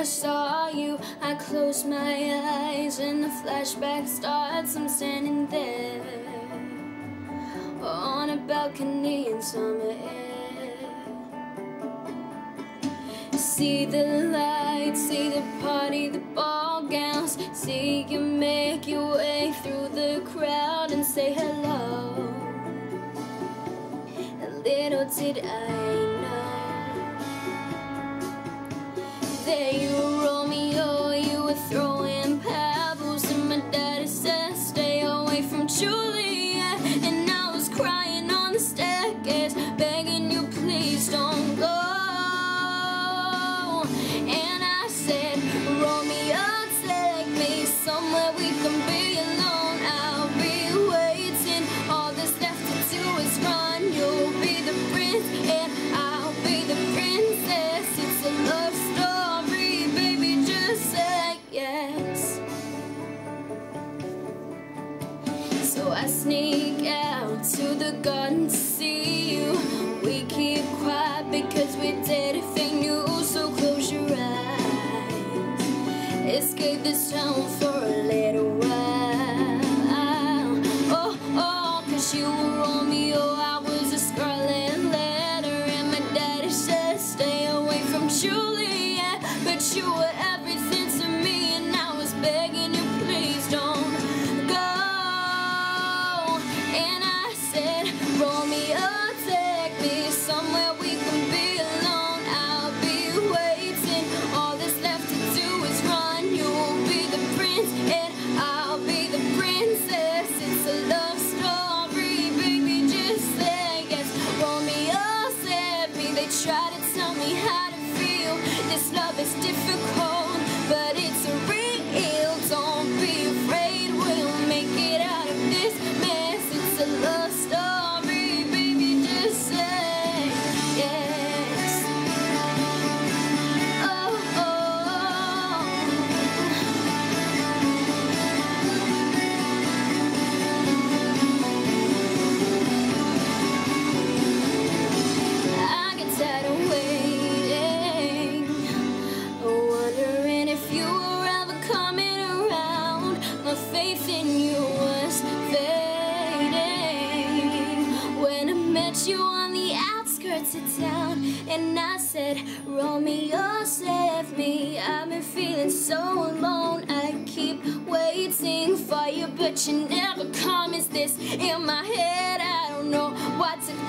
saw you, I closed my eyes and the flashback starts. I'm standing there on a balcony in summer air. See the lights, see the party, the ball gowns. See you make your way through the crowd and say hello. Little did I know, there you were, Romeo, you were throwing pebbles, and my daddy said stay away from Juliet. And I was crying on the staircase, begging you please don't go. And I said, Romeo, take me somewhere we can be alone. I'll be waiting, all that's left to do is run. You'll be the prince and I'll be the princess. It's a love story, baby, just say yes. So I sneak out to the garden to see you. We keep quiet because we did everything new. So close your eyes, escape this town for a little while. Oh, oh, cause you were Romeo, I was a scarlet letter, and my daddy said stay away from Juliet. But you were everything to me, and I was begging you please don't go. And I said, Romeo, take me somewhere we can be alone. I'll be waiting, all that's left to do is run. You'll be the prince and I'll be the princess. It's a love story, baby, just say yes. Romeo said me, they try to tell me how to feel. This love is difficult, but it's real. Don't be afraid, we'll make it out of this mess. It's a love story, baby, just say yes. Oh, oh. I get tired of waiting, wondering if you were ever coming around. My faith in you was fading when I met you on the outskirts of town. And I said, Romeo, save me, I've been feeling so alone. I keep waiting for you, but you never come. Is this in my head? I don't know what to